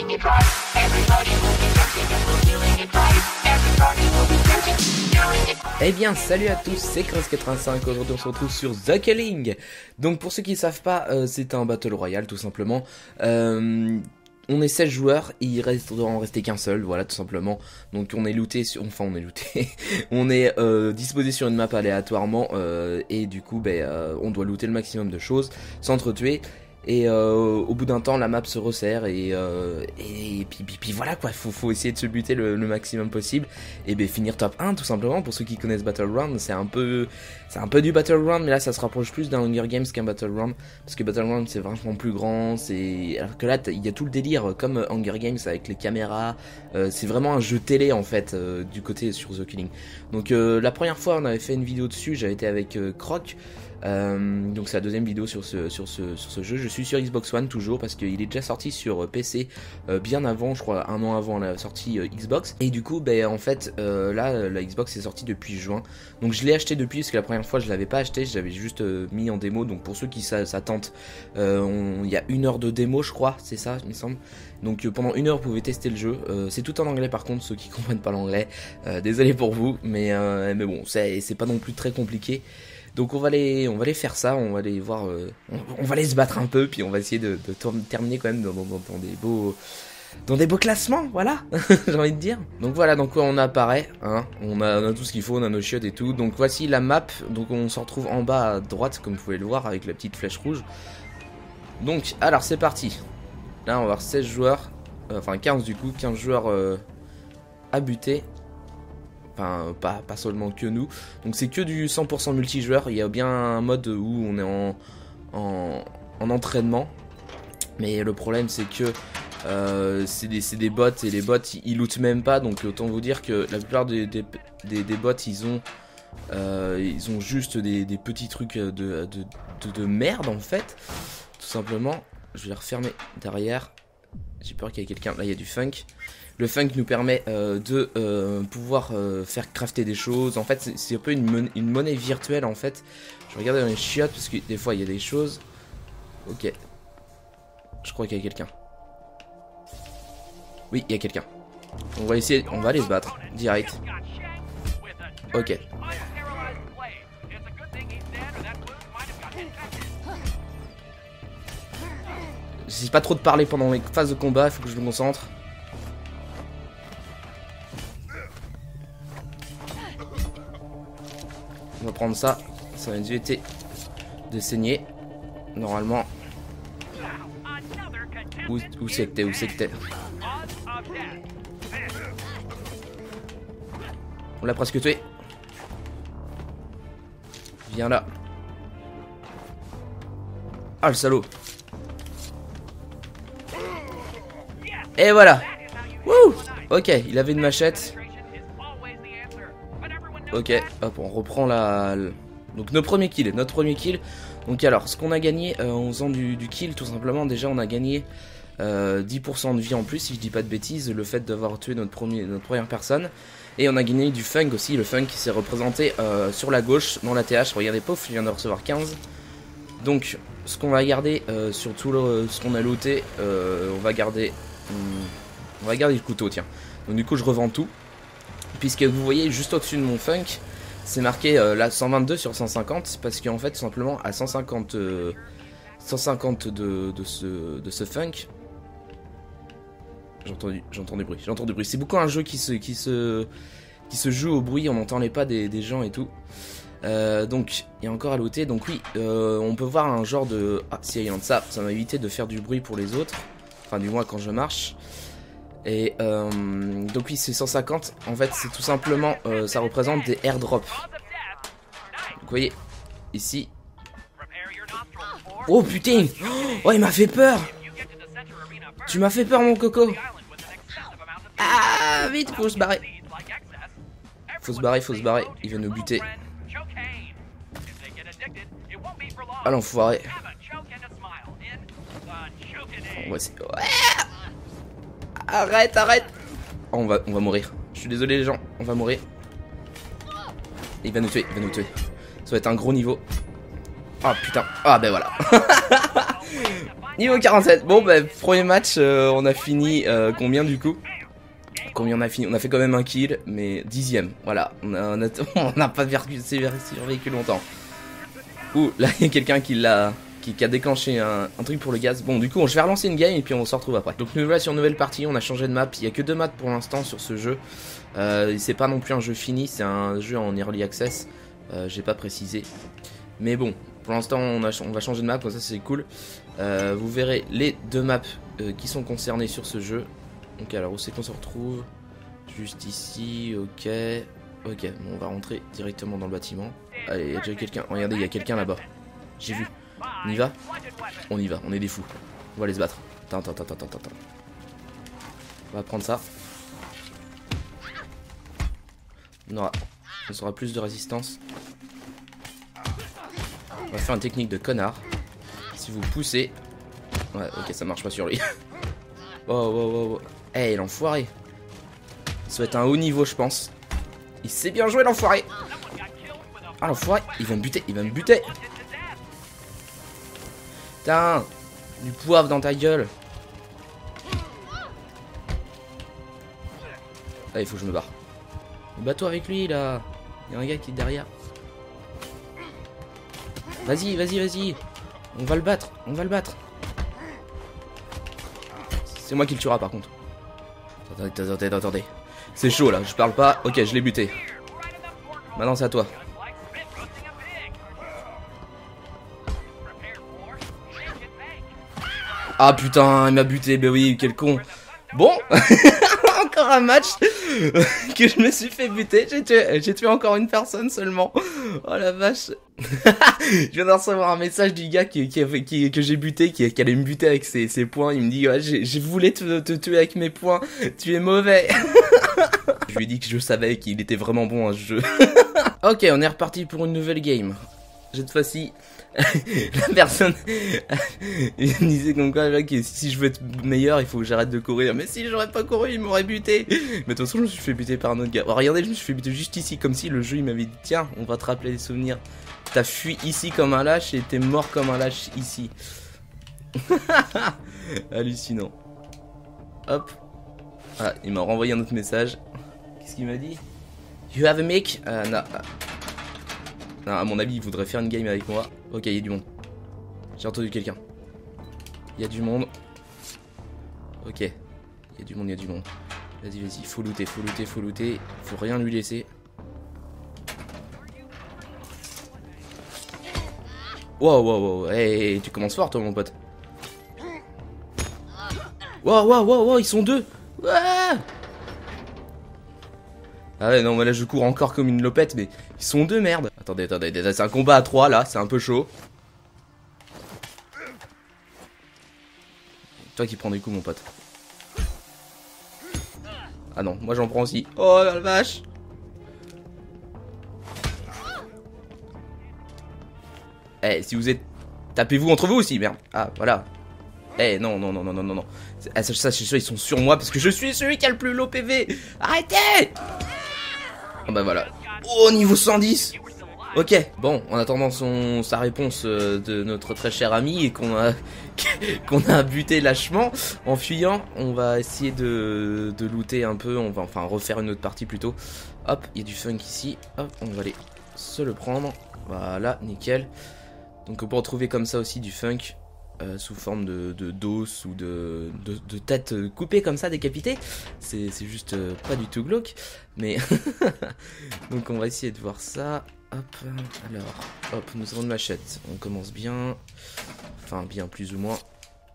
Eh bien salut à tous, c'est Chris85, aujourd'hui on se retrouve sur The Killing. Donc pour ceux qui ne savent pas, c'est un Battle Royale tout simplement. On est 16 joueurs, il doit en rester qu'un seul, voilà tout simplement. Donc on est looté, on est disposé sur une map aléatoirement et du coup on doit looter le maximum de choses, s'entretuer. Et au bout d'un temps la map se resserre et puis voilà quoi, faut essayer de se buter le maximum possible et finir top 1 tout simplement. Pour ceux qui connaissent Battleground, c'est un peu du Battleground, mais là ça se rapproche plus d'un Hunger Games qu'un Battleground, parce que Battleground c'est vachement plus grand, alors que là il y a tout le délire comme Hunger Games avec les caméras, c'est vraiment un jeu télé en fait du côté sur The Killing. Donc la première fois on avait fait une vidéo dessus, j'avais été avec Croc. Donc c'est la deuxième vidéo sur ce jeu. Je suis sur Xbox One toujours parce qu'il est déjà sorti sur PC bien avant, je crois 1 an avant la sortie Xbox. Et du coup en fait là la Xbox est sortie depuis juin. Donc je l'ai acheté depuis, parce que la première fois je l'avais pas acheté, je l'avais juste mis en démo. Donc pour ceux qui s'attendent, il y a 1 heure de démo je crois, c'est ça il me semble. Donc pendant 1 heure vous pouvez tester le jeu. C'est tout en anglais par contre, ceux qui comprennent pas l'anglais, désolé pour vous, mais bon c'est pas non plus très compliqué. Donc on va aller faire ça, on va aller voir, on va aller se battre un peu, puis on va essayer de terminer quand même dans des beaux classements, voilà, j'ai envie de dire. Donc voilà, donc on apparaît, hein, on a tout ce qu'il faut, on a nos chiottes et tout. Donc voici la map, donc on se retrouve en bas à droite, comme vous pouvez le voir, avec la petite flèche rouge. Donc, alors c'est parti. Là on va avoir 16 joueurs, enfin 15 du coup, 15 joueurs à buter. Enfin, pas seulement que nous. Donc c'est que du 100% multijoueur. Il y a bien un mode où on est en entraînement. Mais le problème c'est que c'est des bots. Et les bots ils lootent même pas. Donc autant vous dire que la plupart des bots ils ont juste des petits trucs de merde en fait. Tout simplement. Je vais les refermer derrière. J'ai peur qu'il y ait quelqu'un. Là il y a du funk. Le funk nous permet de pouvoir faire crafter des choses. En fait, c'est un peu une monnaie virtuelle en fait. Je regarde dans les chiottes parce que des fois il y a des choses. Ok. Je crois qu'il y a quelqu'un. Oui, il y a quelqu'un. On va essayer, on va aller se battre direct. Ok. J'essaie pas trop de parler pendant les phases de combat, il faut que je me concentre. On va prendre ça, ça va nous éviter de saigner. Normalement. Où c'est que t'es? On l'a presque tué. Viens là. Ah le salaud. Et voilà. Wouh. Ok, il avait une machette. Ok, hop, on reprend donc notre premier kill. Donc alors, ce qu'on a gagné en faisant du kill, tout simplement, déjà on a gagné 10% de vie en plus, si je dis pas de bêtises, le fait d'avoir tué notre première personne. Et on a gagné du funk aussi, le funk qui s'est représenté sur la gauche, dans la TH. Regardez, pouf, je viens de recevoir 15. Donc, ce qu'on va garder sur tout ce qu'on a looté, on va garder le couteau, tiens. Donc du coup, je revends tout. Puisque vous voyez juste au-dessus de mon funk, c'est marqué là 122 sur 150, parce qu'en fait tout simplement à 150 de ce funk, j'entends du bruit. C'est beaucoup un jeu qui se joue au bruit, on n'entend les pas des gens et tout. Donc il y a encore à looter. Donc oui, on peut voir un genre de si il y a de ça m'a évité de faire du bruit pour les autres, enfin du moins quand je marche. Et donc oui, c'est 150. En fait, c'est tout simplement, ça représente des airdrops. Donc, vous voyez, ici. Oh putain! Oh, il m'a fait peur! Tu m'as fait peur, mon coco! Ah, vite, faut se barrer! Faut se barrer. Il va nous buter. Ah l'enfoiré. Ouais. Arrête. Oh, on va mourir. Je suis désolé les gens, on va mourir. Il va nous tuer. Ça va être un gros niveau. Ah putain. Ah ben voilà. Niveau 47. Bon bah premier match on a fini combien du coup? Combien on a fini? On a fait quand même un kill, mais 10ème. Voilà, on a pas survécu longtemps. Ouh, là il y a quelqu'un qui a déclenché un truc pour le gaz. Bon du coup je vais relancer une game et puis on se retrouve après. Donc nous voilà sur une nouvelle partie, on a changé de map. Il y a que 2 maps pour l'instant sur ce jeu. C'est pas non plus un jeu fini, c'est un jeu en early access. J'ai pas précisé. Mais bon, pour l'instant on va changer de map, comme ça c'est cool. Vous verrez les 2 maps qui sont concernées sur ce jeu. Donc alors où c'est qu'on se retrouve? Juste ici, ok. Ok, bon, on va rentrer directement dans le bâtiment. Allez, il y a déjà quelqu'un. Regardez, il y a quelqu'un là-bas. J'ai vu. On y va? On y va, on est des fous. On va aller se battre. Attends. On va prendre ça. On aura plus de résistance. On va faire une technique de connard. Si vous poussez. Ouais, ok, ça marche pas sur lui. Wow. Eh, l'enfoiré. Ça va être un haut niveau, je pense. Il sait bien jouer, l'enfoiré. Ah, l'enfoiré, il va me buter, Putain, du poivre dans ta gueule. Ah, il faut que je me barre. Bats-toi avec lui, là. Il y a un gars qui est derrière. Vas-y. On va le battre. C'est moi qui le tuera, par contre. Attendez. C'est chaud, là. Je parle pas. Ok, je l'ai buté. Maintenant, c'est à toi. Ah, putain, il m'a buté. Ben oui, quel con. Bon. Encore un match que je me suis fait buter. J'ai tué encore une personne seulement. Oh la vache. Je viens de recevoir un message du gars que j'ai buté, qui allait me buter avec ses poings. Il me dit ouais, je voulais te tuer avec mes poings. Tu es mauvais. Je lui ai dit que je savais qu'il était vraiment bon à ce jeu. Ok, on est reparti pour une nouvelle game. Cette fois-ci, la personne il me disait comme quoi là, que si je veux être meilleur, il faut que j'arrête de courir. Mais si j'aurais pas couru, il m'aurait buté. Mais de toute façon, je me suis fait buter par un autre gars. Oh, regardez, je me suis fait buter juste ici, comme si le jeu il m'avait dit tiens, on va te rappeler les souvenirs. T'as fui ici comme un lâche et t'es mort comme un lâche ici. Hallucinant. Hop. Ah, il m'a renvoyé un autre message. Qu'est-ce qu'il m'a dit? You have a mic? Non. Non, à mon avis, il voudrait faire une game avec moi. Ok, il y a du monde. J'ai entendu quelqu'un. Il y a du monde. Ok. Il y a du monde. Vas-y. Faut looter. Faut rien lui laisser. Wow. Hey, tu commences fort, toi, mon pote. Wow, ils sont 2. Ouais. Ah ouais, non, mais là je cours encore comme une lopette, mais ils sont 2, merde. Attendez, c'est un combat à 3 là, c'est un peu chaud. Toi qui prends des coups, mon pote. Ah non, moi j'en prends aussi. Oh la vache. Eh, si vous êtes... Tapez-vous entre vous aussi, merde. Ah, voilà. Eh, non. Ah, ça, ils sont sur moi parce que je suis celui qui a le plus low PV. Arrêtez! Oh bah voilà. Oh, niveau 110. Ok, bon, en attendant sa réponse de notre très cher ami et qu'on a buté lâchement en fuyant, on va essayer de looter un peu, on va enfin refaire une autre partie plutôt. Hop, il y a du funk ici, hop, on va aller se le prendre, voilà, nickel. Donc on peut retrouver comme ça aussi du funk sous forme d'os ou de tête coupée comme ça, décapitée. C'est juste pas du tout glauque, mais donc on va essayer de voir ça. Hop, alors, hop, nous avons une machette. On commence bien. Enfin, bien, plus ou moins.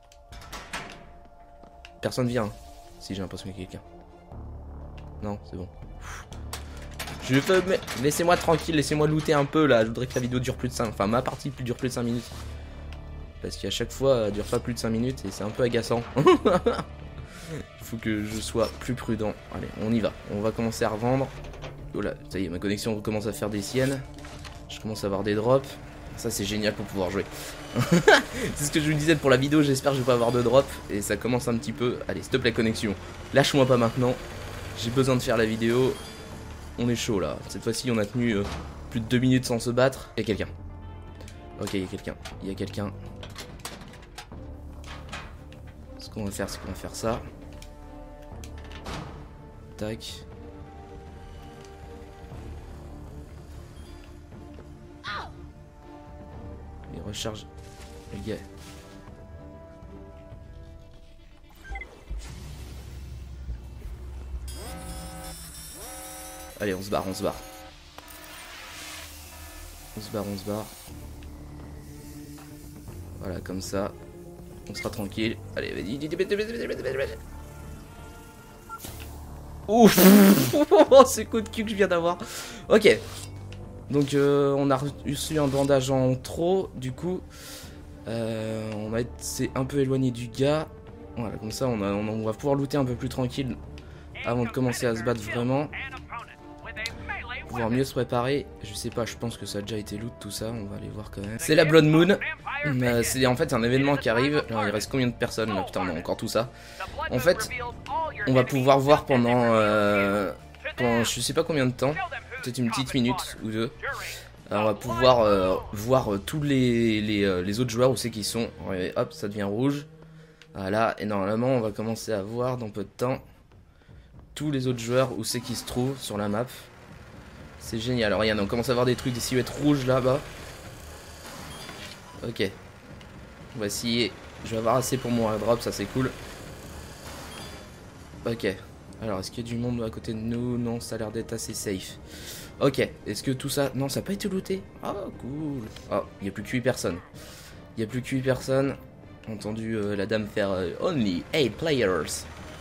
Personne vient. Si, j'ai l'impression qu'il y a quelqu'un. Non, c'est bon. Je veux... Laissez-moi tranquille, laissez-moi looter un peu, là. Je voudrais que la vidéo dure plus de 5... Enfin, ma partie dure plus de 5 minutes. Parce qu'à chaque fois, elle dure pas plus de 5 minutes et c'est un peu agaçant. Il faut que je sois plus prudent. Allez, on y va. On va commencer à revendre. Oh là, ça y est, ma connexion recommence à faire des siennes. Je commence à avoir des drops. Ça, c'est génial pour pouvoir jouer. C'est ce que je vous disais pour la vidéo. J'espère que je vais pas avoir de drops. Et ça commence un petit peu. Allez, stop la connexion. Lâche-moi pas maintenant. J'ai besoin de faire la vidéo. On est chaud là. Cette fois-ci, on a tenu plus de 2 minutes sans se battre. Il y a quelqu'un. Ok, il y a quelqu'un. qu'on va faire, c'est qu'on va faire ça. Tac. Il recharge le gars. Allez, on se barre, on se barre. On se barre, on se barre. Voilà, comme ça. On sera tranquille. Allez, vas-y. Ouf. Ce coup de cul que je viens d'avoir. Ok. Donc, on a reçu un bandage en trop. Du coup, on va être un peu éloigné du gars. Voilà, comme ça, on va pouvoir looter un peu plus tranquille avant de commencer à se battre vraiment. Pouvoir mieux se préparer. Je sais pas, je pense que ça a déjà été loot tout ça, on va aller voir quand même. C'est la Blood Moon. C'est en fait un événement qui arrive. Alors, il reste combien de personnes là? Putain, on a encore tout ça. En fait, on va pouvoir voir pendant je sais pas combien de temps, peut-être une petite minute ou deux. Alors, on va pouvoir voir tous les autres joueurs où c'est qu'ils sont. Ouais, hop, ça devient rouge. Voilà, et normalement on va commencer à voir dans peu de temps tous les autres joueurs où c'est qu'ils se trouvent sur la map. C'est génial. Alors regarde, on commence à avoir des trucs, des silhouettes rouges là-bas. Ok. On va essayer. Je vais avoir assez pour mon airdrop, ça c'est cool. Ok. Alors, est-ce qu'il y a du monde à côté de nous? Non, ça a l'air d'être assez safe. Ok. Est-ce que tout ça... Non, ça n'a pas été looté. Ah, cool. Oh, il n'y a plus que 8 personnes. Il n'y a plus que 8 personnes. J'ai entendu la dame faire only 8 players.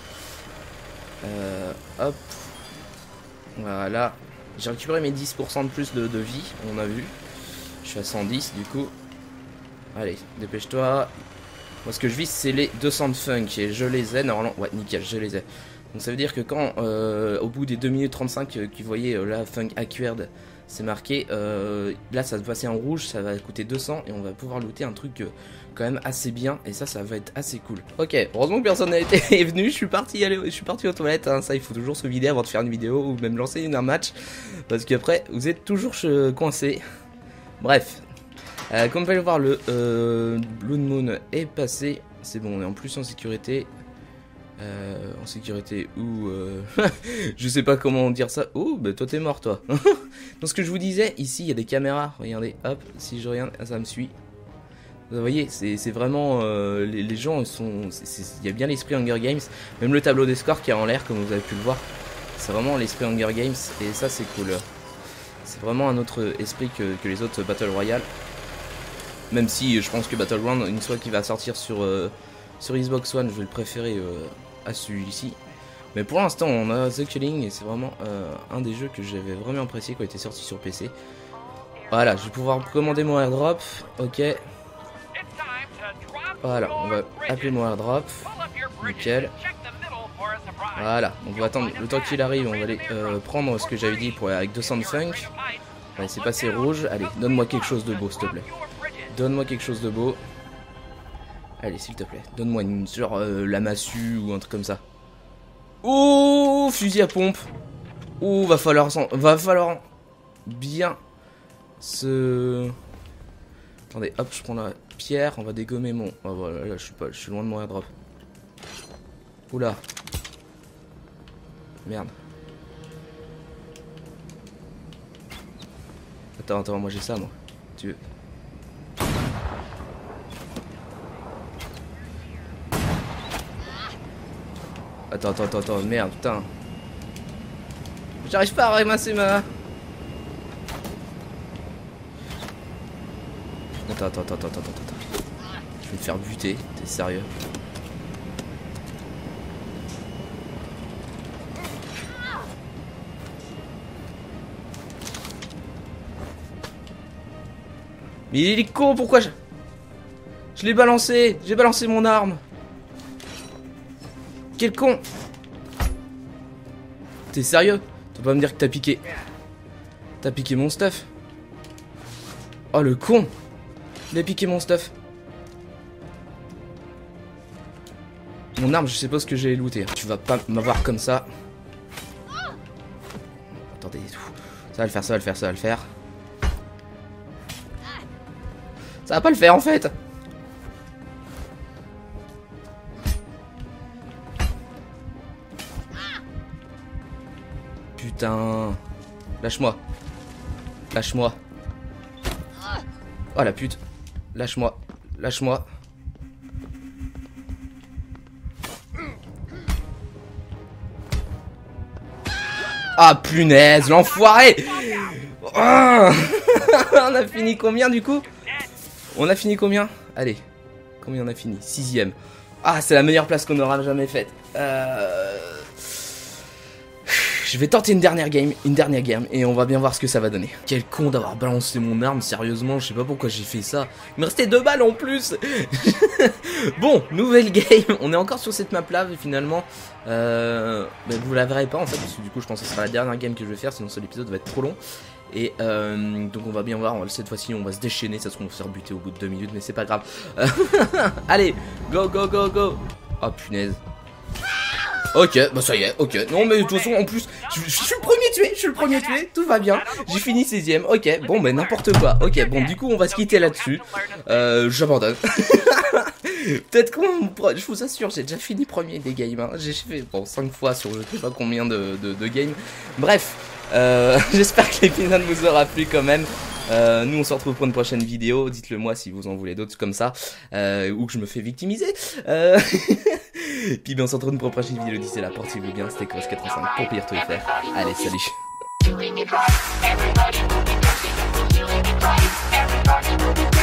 Hop. Voilà. J'ai récupéré mes 10% de plus de vie, on a vu. Je suis à 110 du coup. Allez, dépêche-toi. Moi ce que je vise c'est les 200 de funk et je les ai normalement. Ouais, nickel, je les ai. Donc ça veut dire que quand au bout des 2 minutes 35 vous voyez là funk acquired c'est marqué, là ça va passer en rouge, ça va coûter 200 et on va pouvoir looter un truc quand même assez bien et ça va être assez cool. Ok, heureusement que personne n'a été venu, je suis parti aux toilettes, hein. Ça il faut toujours se vider avant de faire une vidéo ou même lancer un match parce qu'après vous êtes toujours coincé. Bref, comme vous pouvez le voir le Blood Moon est passé, c'est bon, on est en plus en sécurité. En sécurité ou je sais pas comment dire ça. Oh bah toi t'es mort toi. Donc ce que je vous disais, ici il y a des caméras. Regardez, hop, si je regarde, ça me suit. Vous voyez, c'est vraiment les gens sont, il y a bien l'esprit Hunger Games. Même le tableau des scores qui est en l'air comme vous avez pu le voir. C'est vraiment l'esprit Hunger Games et ça c'est cool. C'est vraiment un autre esprit que les autres Battle Royale. Même si je pense que Battleground, une fois qu'il va sortir sur Xbox One, je vais le préférer à celui-ci. Mais pour l'instant, on a The Killing et c'est vraiment un des jeux que j'avais vraiment apprécié quand il était sorti sur PC. Voilà, je vais pouvoir commander mon airdrop. Ok. Voilà, on va appeler mon airdrop. Nickel. Voilà, on va attendre le temps qu'il arrive. On va aller prendre ce que j'avais dit pour avec 200 de funk. Allez, c'est passé rouge. Allez, donne-moi quelque chose de beau, s'il te plaît. Donne-moi quelque chose de beau. Allez, s'il te plaît. Donne-moi une genre la massue ou un truc comme ça. Oh, fusil à pompe. Oh, va falloir bien se... Attendez, hop, je prends la pierre. On va dégommer mon... Oh, voilà, là, je suis loin de mon airdrop. Oula. Merde. Attends, moi j'ai ça, moi. Tu veux... Attends, merde, putain. J'arrive pas à ramasser ma... Attends. Je vais me faire buter, t'es sérieux? Mais il est con, pourquoi je l'ai balancé? J'ai balancé mon arme. Quel con! T'es sérieux? Tu peux pas me dire que t'as piqué. T'as piqué mon stuff. Oh le con! Il a piqué mon stuff. Mon arme, je sais pas ce que j'ai looté. Tu vas pas m'avoir comme ça. Attendez, ça va le faire. Ça va pas le faire en fait. putain. Lâche-moi. Lâche-moi. Oh la pute. Lâche-moi. Lâche-moi. Ah punaise, l'enfoiré. Oh. On a fini combien du coup? On a fini combien? Allez, combien on a fini? 6ème. Ah, c'est la meilleure place qu'on aura jamais faite. Je vais tenter une dernière game, et on va bien voir ce que ça va donner. Quel con d'avoir balancé mon arme, sérieusement, je sais pas pourquoi j'ai fait ça. Il me restait 2 balles en plus. Bon, nouvelle game, on est encore sur cette map là, finalement. Mais vous la verrez pas en fait, parce que du coup je pense que ce sera la dernière game que je vais faire, sinon l'épisode va être trop long. Et donc on va bien voir, cette fois-ci on va se déchaîner, ça se trouve on va se faire buter au bout de 2 minutes, mais c'est pas grave. Allez, go go go go. Oh punaise. Ok, bah ça y est, ok. Non mais de toute façon en plus, je suis le premier tué, tout va bien. J'ai fini 16ème, ok, bon mais n'importe quoi. Ok, bon du coup on va se quitter là-dessus. J'abandonne. Peut-être qu'on... Je vous assure, j'ai déjà fini premier des games, hein. J'ai fait, bon, 5 fois sur je sais pas combien de games. Bref, j'espère que l'épisode vous aura plu quand même. Nous on se retrouve pour une prochaine vidéo. Dites-le moi si vous en voulez d'autres comme ça, ou que je me fais victimiser. Puis ben on se retrouve pour une prochaine vidéo. D'ici là, portez-vous bien. C'était Cross85 pour Pire Tout faire. Allez, salut.